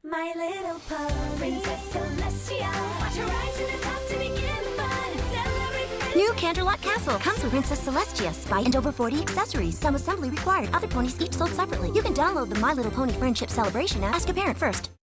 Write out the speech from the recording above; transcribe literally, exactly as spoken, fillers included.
My little pony, Princess Celestia. Watch her rise to the top to begin the fun and celebrate. New Canterlot Castle comes with Princess Celestia, Spite, and over forty accessories. Some assembly required. Other ponies each sold separately. You can download the My Little Pony Friendship Celebration app. Ask a parent first.